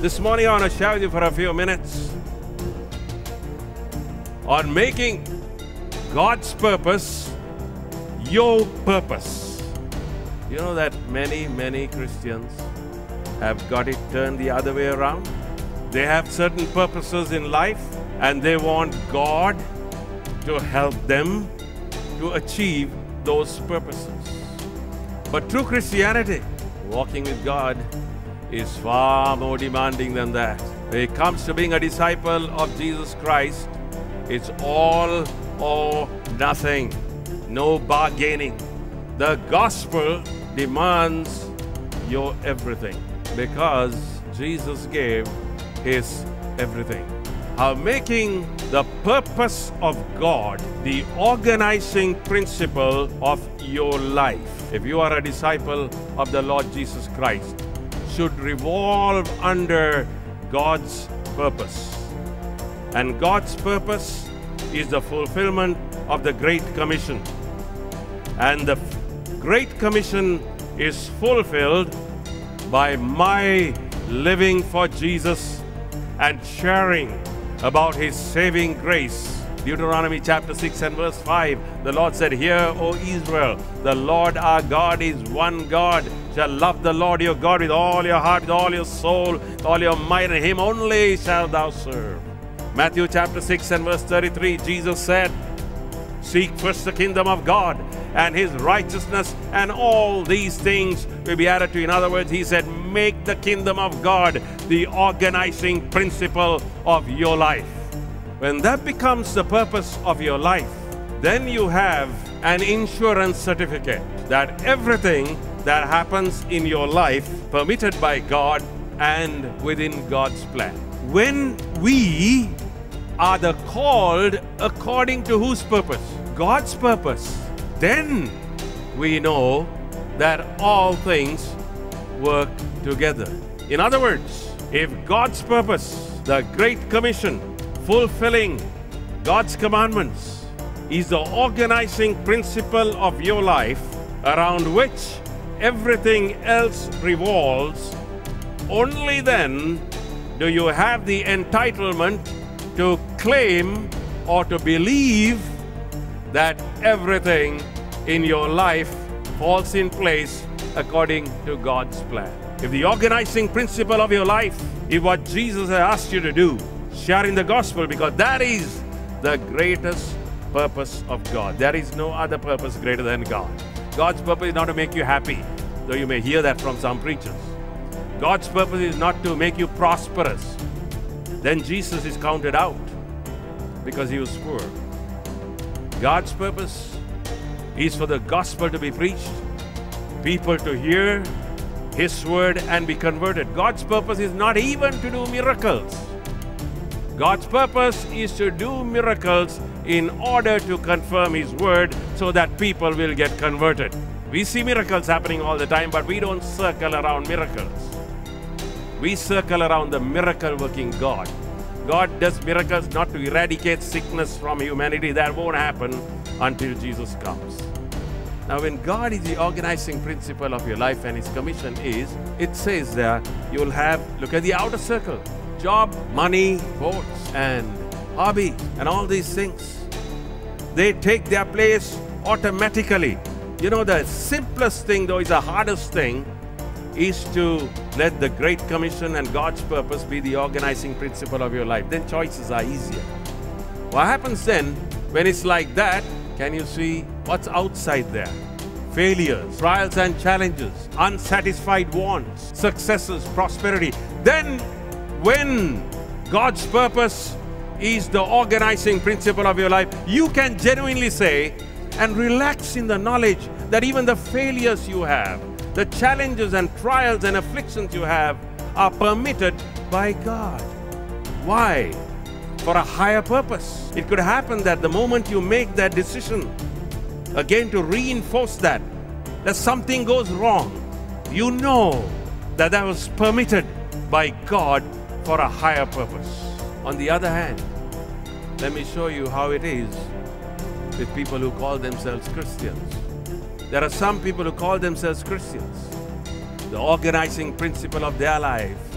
This morning I want to share with you for a few minutes on making God's purpose your purpose. You know that many Christians have got it turned the other way around. They have certain purposes in life and they want God to help them to achieve those purposes. But true Christianity, walking with God, is far more demanding than that. When it comes to being a disciple of Jesus Christ, it's all or nothing, no bargaining. The gospel demands your everything because Jesus gave His everything. How making the purpose of God the organizing principle of your life, if you are a disciple of the Lord Jesus Christ, should revolve under God's purpose. And God's purpose is the fulfillment of the Great Commission. And the Great Commission is fulfilled by my living for Jesus and sharing about His saving grace. Deuteronomy chapter 6 and verse 5, the Lord said, "Hear, O Israel, the Lord our God is one God. Shall love the Lord your God with all your heart, with all your soul, with all your might, and Him only shalt thou serve." Matthew chapter 6 and verse 33, Jesus said, "Seek first the kingdom of God and His righteousness, and all these things will be added to you." In other words, He said, make the kingdom of God the organizing principle of your life. When that becomes the purpose of your life, then you have an insurance certificate that everything that happens in your life permitted by God and within God's plan. When we are the called according to whose purpose? God's purpose. Then we know that all things work together. In other words, if God's purpose, the Great Commission, fulfilling God's commandments, is the organizing principle of your life around which everything else revolves, only then do you have the entitlement to claim or to believe that everything in your life falls in place according to God's plan. If the organizing principle of your life is what Jesus has asked you to do, sharing the gospel, because that is the greatest purpose of God. There is no other purpose greater than God. God's purpose is not to make you happy, though you may hear that from some preachers. God's purpose is not to make you prosperous. Then Jesus is counted out because He was poor. God's purpose is for the gospel to be preached, people to hear His word and be converted. God's purpose is not even to do miracles. God's purpose is to do miracles in order to confirm His word so that people will get converted. We see miracles happening all the time, but we don't circle around miracles. We circle around the miracle-working God. God does miracles not to eradicate sickness from humanity. That won't happen until Jesus comes. Now, when God is the organizing principle of your life and His commission is, it says there, you'll have, look at the outer circle, job, money, sports, and hobby, and all these things. They take their place automatically. You know, the simplest thing, though, is the hardest thing, is to let the Great Commission and God's purpose be the organizing principle of your life. Then choices are easier. What happens then when it's like that? Can you see what's outside there? Failures, trials and challenges, unsatisfied wants, successes, prosperity. Then when God's purpose is the organizing principle of your life, you can genuinely say and relax in the knowledge that even the failures you have, the challenges and trials and afflictions you have are permitted by God. Why? For a higher purpose. It could happen that the moment you make that decision, again to reinforce that something goes wrong, you know that that was permitted by God for a higher purpose. On the other hand, let me show you how it is with people who call themselves Christians. There are some people who call themselves Christians. The organizing principle of their life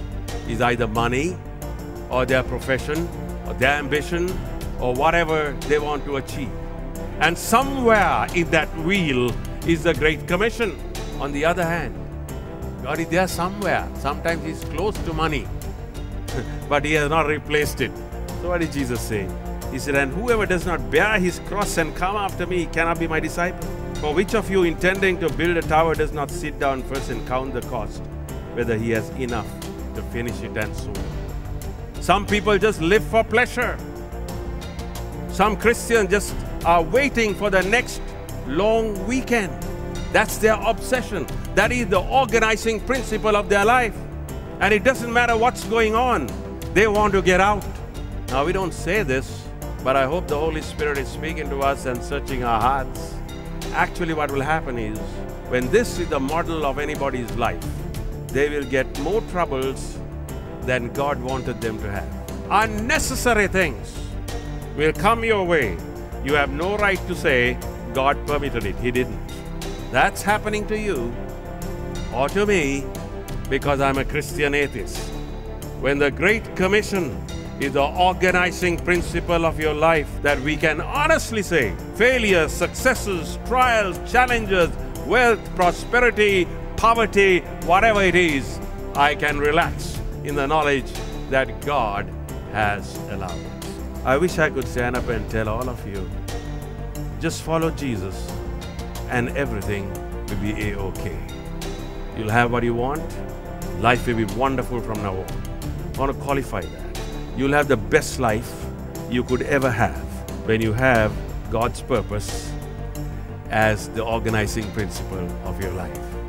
is either money or their profession or their ambition or whatever they want to achieve. And somewhere in that wheel is the Great Commission. On the other hand, God is there somewhere. Sometimes He's close to money, but He has not replaced it. So what did Jesus say? He said, and whoever does not bear his cross and come after me cannot be my disciple. For which of you intending to build a tower does not sit down first and count the cost, whether he has enough to finish it and so on. Some people just live for pleasure. Some Christians just are waiting for the next long weekend. That's their obsession. That is the organizing principle of their life. And it doesn't matter what's going on. They want to get out. Now, we don't say this, but I hope the Holy Spirit is speaking to us and searching our hearts. Actually, what will happen is, when this is the model of anybody's life, they will get more troubles than God wanted them to have. Unnecessary things will come your way. You have no right to say, God permitted it. He didn't. That's happening to you or to me because I'm a Christian atheist. When the Great Commission is the organizing principle of your life, that we can honestly say, failures, successes, trials, challenges, wealth, prosperity, poverty, whatever it is, I can relax in the knowledge that God has allowed it. I wish I could stand up and tell all of you, just follow Jesus and everything will be A-OK. You'll have what you want. Life will be wonderful from now on. I want to qualify that. You'll have the best life you could ever have when you have God's purpose as the organizing principle of your life.